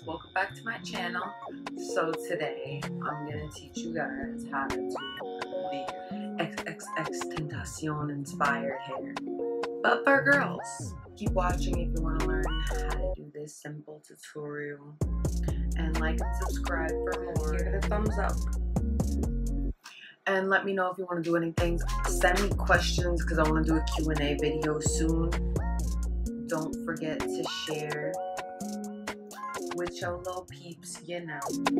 welcome back to my channel. So today I'm gonna teach you guys how to do the XXXTentacion inspired hair, but for girls. Keep watching if you want to learn how to do this simple tutorial, and like and subscribe for more. Give it a thumbs up and let me know if you want to do anything. Send me questions because I want to do a Q&A video soon. Don't forget to share with your little peeps, you know.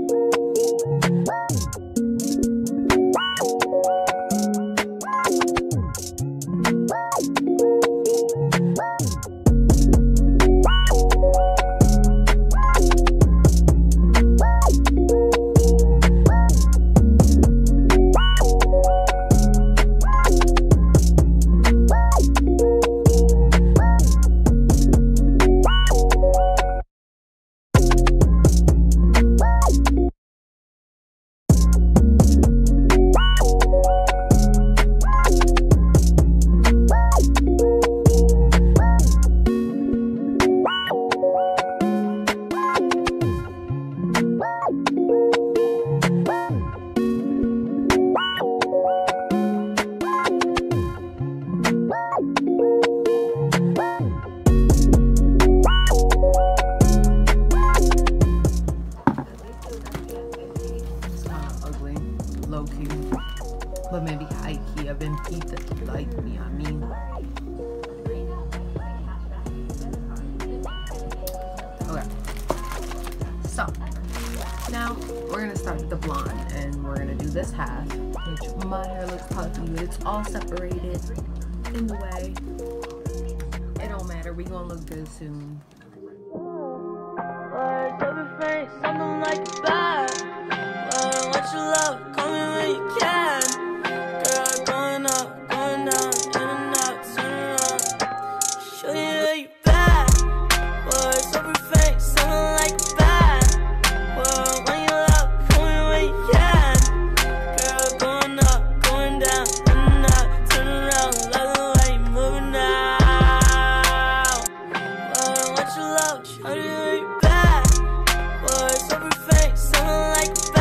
Low-key, but maybe high-key. I've been peeped that you like me, I mean. Okay. So, now we're gonna start with the blonde, and we're gonna do this half, which my hair looks puffy, but it's all separated in the way. It don't matter, we gonna look good soon. Something like a bad. What you love, call me when you can. Girl, going up, going down, in and out, turn around. Show you that you bad. Boy, so perfect, something like a bad. Well, when you love, call me when you can. Girl, going up, going down, in and out, turn around. Love the way you moving now. Well, what you love, show you that you bad. Boy, so perfect, something like a bad.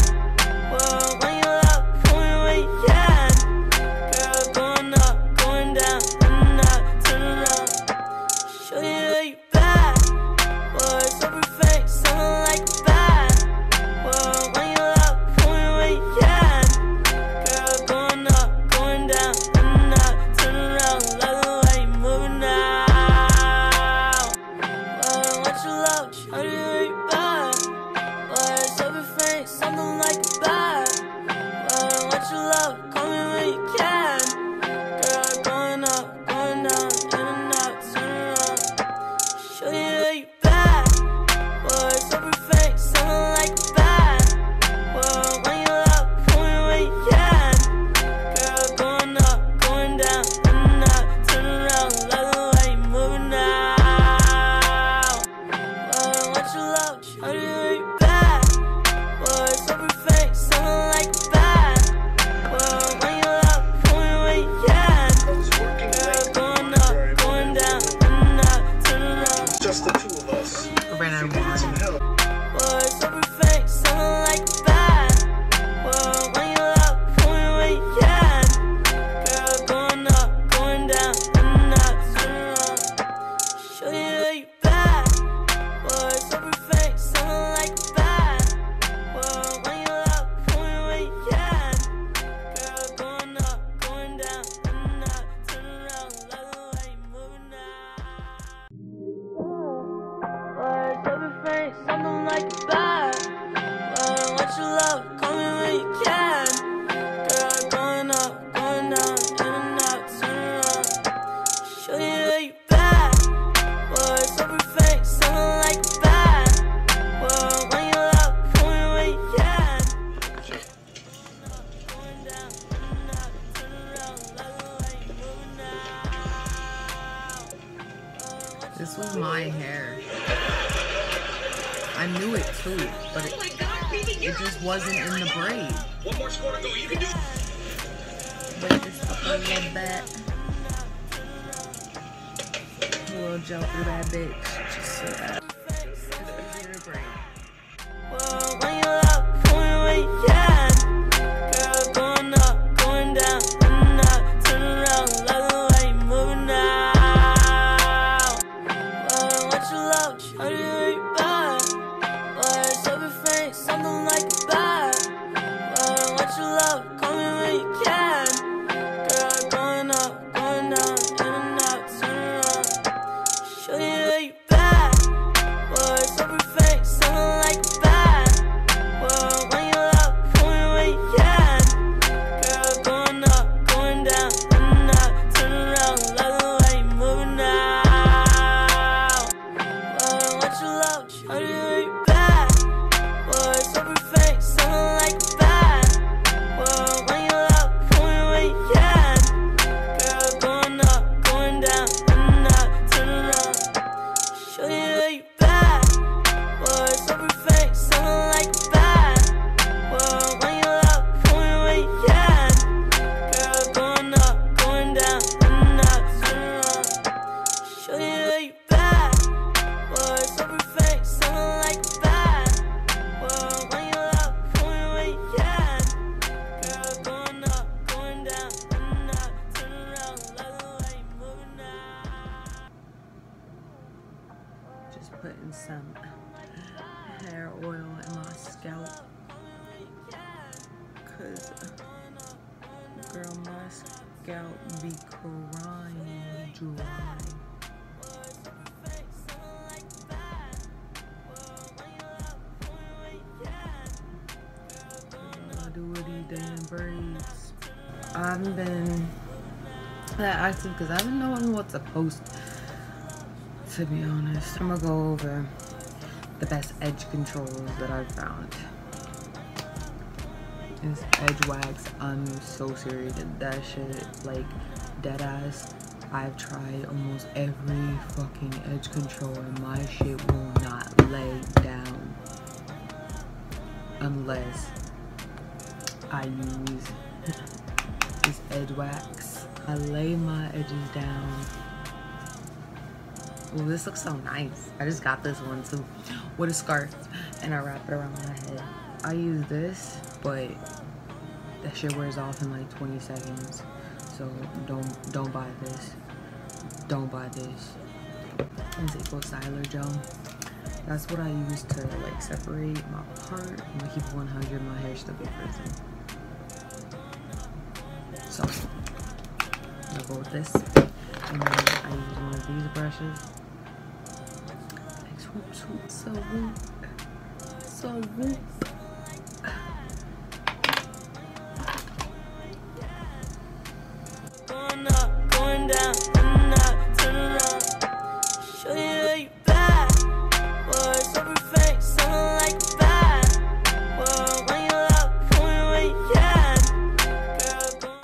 Something like a bad. What you love, call me when you can. Girl, going up, going down, in and out, turn around. Show you that you bad. Boy, so perfect, something like a bad. Well, when you love, call me when you can. Going down, in and out, turn around. Love the way you moving now. This was my hair. I knew it too, but it just wasn't in the braid. One more score to go. You can do it. Braid this up a little bit. We'll jump through that bitch just so that it's easier to braid. just putting some hair oil in my scalp. Cause girl, my scalp be crying dry. Do with these damn braids. I haven't been that active because I haven't known what to post, to be honest. I'm gonna go over the best edge controls that I've found. This edge wax, I'm so serious. That shit, like, dead ass. I've tried almost every fucking edge control and my shit will not lay down unless I use this edge wax. I lay my edges down. Well, this looks so nice. I just got this one too with a scarf and I wrap it around my head. I use this, but that shit wears off in like 20 seconds. So don't buy this. Don't buy this. It's Eco Styler gel. That's what I use to like separate my part and keep 100. My hair still be frizzy. So I'll go with this, and then I use one of these brushes. Like swoop, swoop, so whoop, so whoop. Going up, going down.